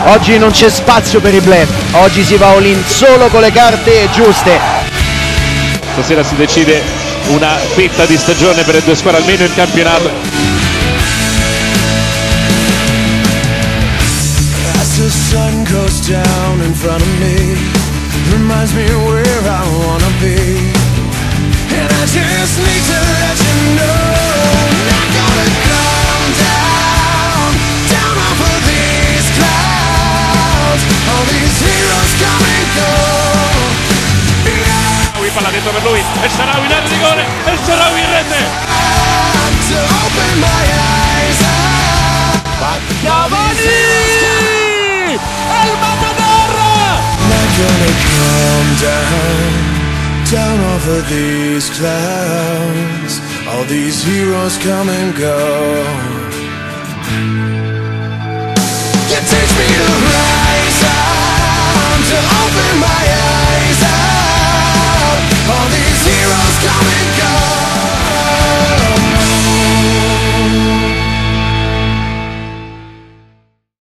Oggi non c'è spazio per i bluff, oggi si va all in solo con le carte giuste. Stasera si decide una fetta di stagione per le due squadre, almeno in campionato. As the sun goes down in front of me, reminds me where I wanna be, and I just need to let you know, not gonna come down, down off of these clouds, all these heroes come and go. Lui palla dentro per lui, e sarà in area di rigore, e sarà in rete. To open my eyes up. Cavani! È il Matador! Not gonna come down, down off of these clouds. All these heroes come and go. You teach me to rise up, to open my eyes up. All these heroes come and go.